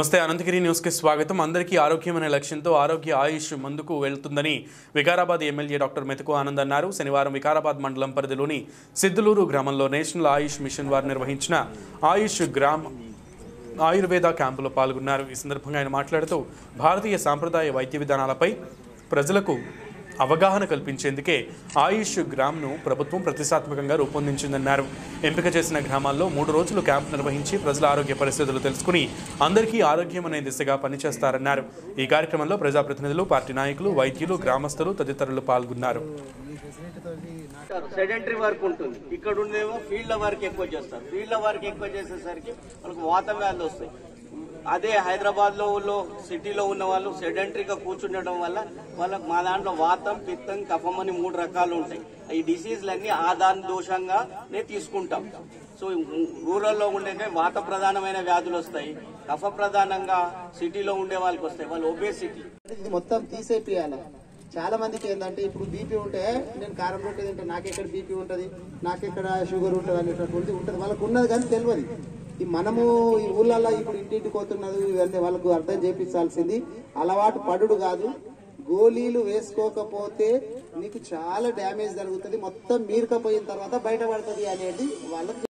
నమస్తే అనంతగిరి న్యూస్ కి స్వాగతం। అందరికీ ఆరోగ్యం అనే లక్ష్యంతో ఆరోగ్య ఆయుష్ ముందుకు వెళ్తుందని వికారాబాద్ ఎమ్మెల్యే డాక్టర్ మెతుకు ఆనంద్ అన్నారు। శనివారం వికారాబాద్ మండలం పరిధిలోని సిద్ధులూరు గ్రామంలో నేషనల్ ఆయుష్ మిషన్ వారు నిర్వహించిన ఆయుష్ గ్రామ్ ఆయుర్వేద క్యాంపులో పాల్గొన్నారు। ఈ సందర్భంగా ఆయన మాట్లాడుతూ భారతీయ సాంప్రదాయ వైద్య విధానాలపై ప్రజలకు అవగాహన కల్పించేందుకే ఆయుష్ గ్రామ్ను ప్రభుత్వం ప్రతిష్టాత్మకంగా రూపొందించిందన్నారు। ఎంపిక చేసిన గ్రామాల్లో 3 రోజులు క్యాంప్ నిర్వహించి ప్రజల ఆరోగ్య పరిస్థితులు తెలుసుకుని అందరికీ ఆరోగ్యం అనే దిశగా పనిచేస్తారన్నారు। ఈ కార్యక్రమంలో ప్రజాప్రతినిధులు, పార్టీ నాయకులు, వైద్యులు, గ్రామస్తులు తదితరులు పాల్గొన్నారు। సెడెంటరీ వర్క్ ఉంటుంది, ఇక్కడ ఉండేమో ఫీల్డ్ వర్క్ ఎక్కువ చేస్తారు। ఫీల్డ్ వర్క్ ఎక్కువ చేసేసరికి వాళ్ళకి వాత వ్యాధులు వస్తాయి। అదే హైదరాబాద్ లో సిటీలో ఉన్న వాళ్ళు సెడెంటరీగా కూర్చుండడం వల్ల వాళ్ళకి మా దాంట్లో వాతం, పిత్తం, కఫం అని 3 రకాలు ఉంటాయి। ఈ డిసీజ్లన్నీ ఆదాన దోషంగానే తీసుకుంటాం। సో రూరల్లో ఉండే వాత ప్రధానమైన వ్యాధులు వస్తాయి, కఫ ప్రధానంగా సిటీలో ఉండే వాళ్ళకి వస్తాయి, వాళ్ళు ఒబేసిటీ మొత్తం తీసేపియాలి। చాలా మందికి ఏంటంటే ఇప్పుడు బీపీ ఉంటే నేను కారం రొట్టె తింటే నాకెక్కడ బీపీ ఉంటుంది, నాకెక్కడ షుగర్ ఉంటుంది అనేటటువంటి ఉంటుంది, వాళ్ళకు ఉన్నది కానీ తెలియదు। ఈ మనము ఈ ఊళ్ళల్లో ఇప్పుడు ఇంటింటికి పోతున్నది, ఇవన్నీ వాళ్ళకు అర్థం చేపించాల్సింది అలవాటు పడుడు కాదు। గోళీలు వేసుకోకపోతే నీకు చాలా డ్యామేజ్ జరుగుతుంది, మొత్తం మీరుకపోయిన తర్వాత బయటపడుతుంది అనేది వాళ్ళకి